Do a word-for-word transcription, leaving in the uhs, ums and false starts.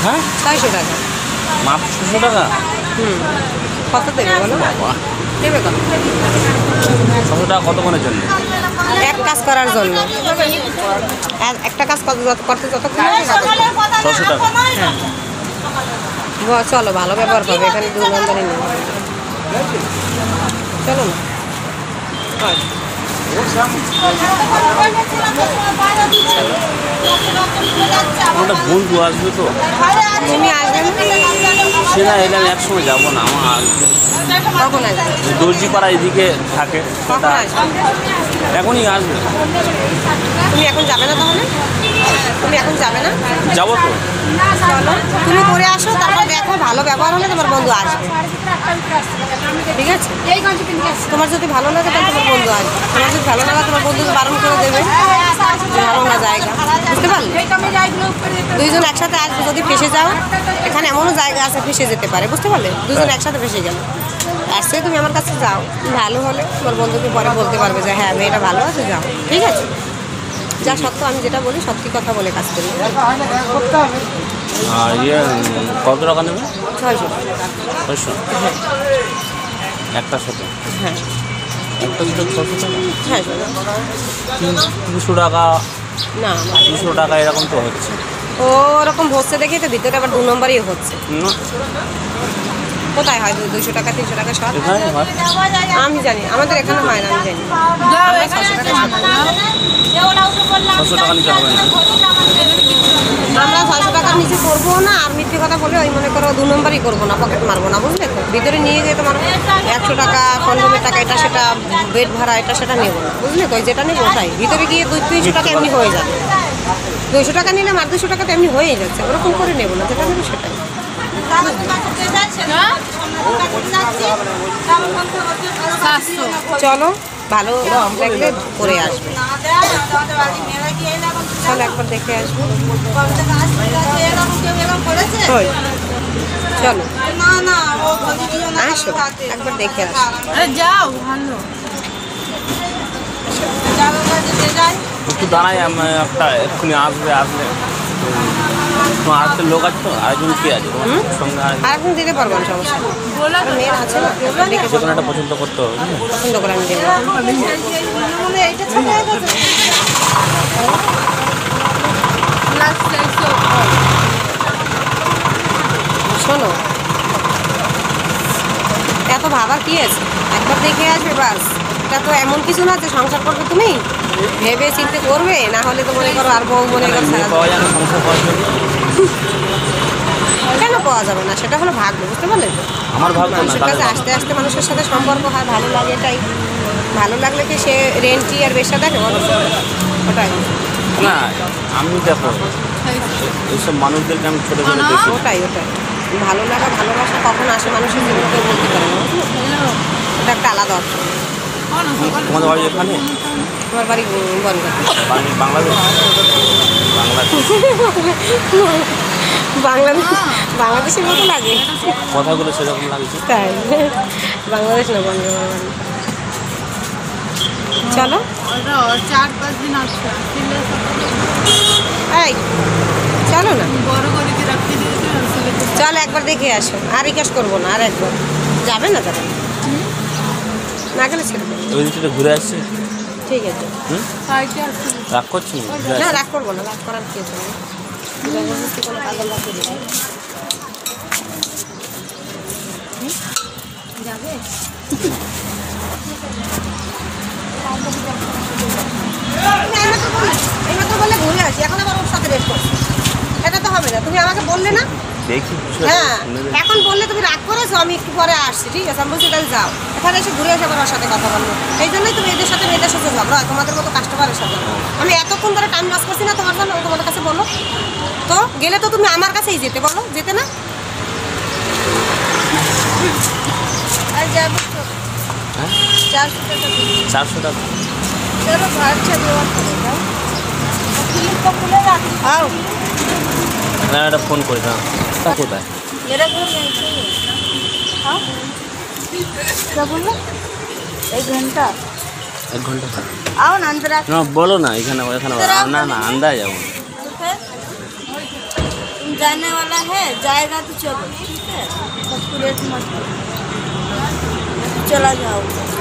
হ্যাঁ ছয়শো টাকা মাত্র ছশো টাকা। হুম কত দেবে বলো? দেবে কত? ছশো টাকা কতক্ষণের জন্য? এক কাজ করার জন্য। একটা কাজ করতে যতক্ষণ ছশো টাকা। হ্যাঁ চলো, ভালো ব্যবহার পাবে এখানে, দু নম্বরে নেই। চলো না একটা বন্ধু আসবে তো, তুমি আসবে না? সে না এলে আমি একসঙ্গে যাবো না। আমার কখন আসবে? দর্জিপাড়া এদিকে থাকে, কখন আসবে? এখনই আসবে। তুমি এখন যাবে না তাহলে? তুমি এখন যাবে না? যাবো তো। চলো তুমি করে আসো, তারপর দেখো ভালো ব্যবহার হলে তোমার বন্ধু আসবে, ঠিক আছে? তোমার যদি ভালো লাগে তাহলে তোমার বন্ধু আসবে, তোমার যদি ভালো না লাগে তোমার বন্ধুকে বারণ করে দেবে ভালো না জায়গা, বুঝতে পারলে? দুইজন একসাথে আসবে, যদি ফেসে যাও এখানে এমনও জায়গা আছে ফেসে যেতে পারে, বুঝতে পারলে? দুজন একসাথে ফেসে গেল, আসছে তুমি আমার কাছে যাও, ভালো হলে তোমার বন্ধুকে পরে বলতে পারবে যে হ্যাঁ মেয়েটা ভালো আছে, যাও, ঠিক আছে? যা সত্য আমি যেটা বলি সত্যি কথা বলে কাজ করি। আর ইয়ে কত টাকা নেবে? ছয়শো। ছয়শো একটার সাথে? হ্যাঁ একটা সাথে ছশো টাকা? হ্যাঁ দুশো টাকা না দুশো টাকা এরকম তো হচ্ছে। ও ওরকম হচ্ছে দেখি তো ভিতরে আবার দু নম্বরই হচ্ছে। কোথায় হয় দুশো টাকা তিনশো টাকা সব? আমি জানি, আমাদের এখানে হয় না, আমি জানি। ছশো টাকা নিতে হবে না? আমরা ছয়শো টাকার নিচে করবো না, আর মিথ্যে কথা বলে ওই মনে করো দু নম্বরই করবো না, পকেট মারবো না, বুঝলে তো? ভিতরে নিয়ে গিয়ে তোমার একশো টাকা কন্ডমের টাকা এটা সেটা বেড ভাড়া এটা সেটা নেবো না, বুঝলে তো? যেটা নেবো ওটাই, ভিতরে গিয়ে দুই তিনশো টাকা এমনি হয়ে যাবে। দুইশো টাকা নিলে আর দুশো টাকা তো এমনি হয়েই যাচ্ছে, ওরকম করে নেবো না, যেটা নেবো সেটাই। চলো ভালো লাগলে করে আসবে, চলো একবার দেখে আসবো। চলো আসো একবার দেখে আসো। যাও ভালো একটু দাঁড়াই, আমি একটা এক্ষুনি আসবে, আসলে তোমার আরেকটা লোক আছে তো, আরেকজন কে আছে তোমার সঙ্গে? আরেকজন দিতে পারবো না, সমস্যা মেয়ের আছে না, দেখে যে কোনো একটা পছন্দ করতে হবে, পছন্দ করে আমি দেবো। শোনো এত ভাবা কি আছে, একবার দেখে আসবে বাস। এটা তো এমন কিছু না যে সংসার করবে তুমি ভেবে চিন্তে করবে, না হলে তো মনে করো আর বউ মনে করো পাওয়া যায় না সংসার করার জন্য। কেন পাওয়া যাবে না? সেটা হলো ভাগ্য, বুঝতে পারলে তো? আমার ভাগ্য না, মানুষের কাছে আস্তে আস্তে মানুষের সাথে সম্পর্ক হয়, ভালো লাগে, এটাই। ভালো লাগলে কি সে রেন্টি আর বেশা দেখে বলো? ওটাই না, আমি দেখো এইসব মানুষদেরকে আমি ছোটো ছোটো দেখি। ওটাই ওটাই ভালো লাগা ভালোবাসা কখন আসে মানুষের জীবনে কেউ বলতে পারে না, বুঝলো? এটা একটা আলাদা অর্থ। তোমাদের বাড়ি এখানে? তোমার বাড়ি বনগাঁ। বাংলাদেশ? বাংলাদেশ বাংলাদেশ বাংলাদেশের মতো লাগে, কথাগুলো সেরকম লাগছে। তাই বাংলাদেশ না, বনগাঁ আমার বাড়ি। চলো চার পাঁচ দিন আসছে, এই চলো না, বড় করে কি রাখতে দিয়েছে। চল একবার দেখে আসো, আর রিকোয়েস্ট করবো না, আর একবার যাবে না, যাবে না গেলে ছেড়ে দেবো। ওই দিকটা ঘুরে আসছে, ঠিক আছে, হুম রাগ করছি না রাগ করবো না, রাগ করার কি আছে? জবরদস্তি কোনো পাগল রাখতে দেবে যাবে। এইমাত্র বললে ঘুরে আসি, এখন আবার ওর সাথে রেট করছি, এটা তো হবে না। তুমি আমাকে বললে না, দেখি। হ্যাঁ এখন বললে তুমি রাগ করেছো, আমি একটু পরে আসছি, ঠিক আছে? আমি বলছি তাহলে যাও, এখানে এসে ঘুরে এসে আবার ওর সাথে কথা বলবো। এই জন্যই তুমি এদের সাথে মেয়েদের সাথে ঝগড়া হয়, তোমাদের মতো কাস্টমারের সাথে। আমি এতক্ষণ ধরে টাইম লস করছি না তোমার জন্য, তোমাদের কাছে বলো তো, গেলে তো তুমি আমার কাছেই যেতে, বলো যেতে না? চারশো টাকা না, একটা ফোন করে দাও। তা কোথায়? एक घंटा এক ঘন্টা থাক। आओ ना अंदर না বলো না, এখানে এখানে না না আন্দাজ যাবো। जाने वाला है, जाएगा तो चलो, ठीक है, सबको लेट मत करो, चला जाओ।